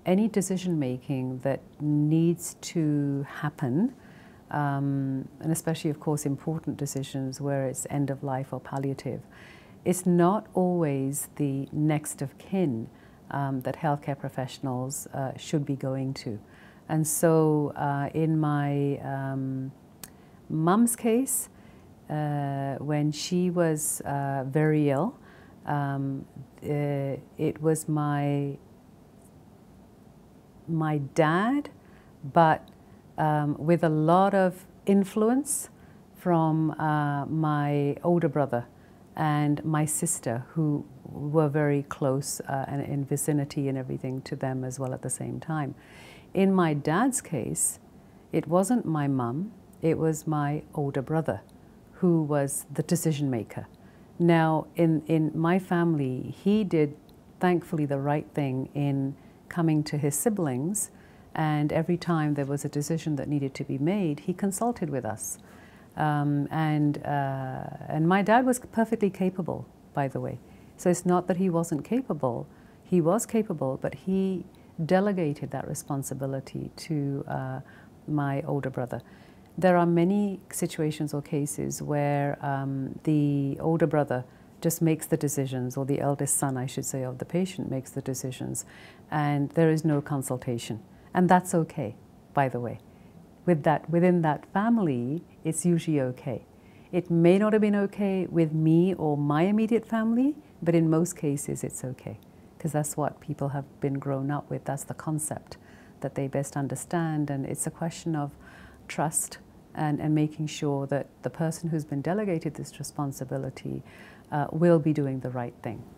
any decision making that needs to happen, and especially, of course, important decisions where it's end of life or palliative, it's not always the next of kin that healthcare professionals should be going to. And so in my mum's case, when she was very ill, it was my dad, but with a lot of influence from my older brother and my sister, who were very close and in vicinity and everything to them as well at the same time. In my dad's case, it wasn't my mum, it was my older brother who was the decision maker. Now, in my family, he did, thankfully, the right thing in coming to his siblings, and every time there was a decision that needed to be made, he consulted with us. And my dad was perfectly capable, by the way. So it's not that he wasn't capable. He was capable, but he delegated that responsibility to my older brother. There are many situations or cases where the older brother just makes the decisions, or the eldest son, I should say, of the patient makes the decisions, and there is no consultation. And that's okay, by the way. Within that family, it's usually okay. It may not have been okay with me or my immediate family, but in most cases it's okay, because that's what people have been grown up with. That's the concept that they best understand, and it's a question of trust and making sure that the person who's been delegated this responsibility will be doing the right thing.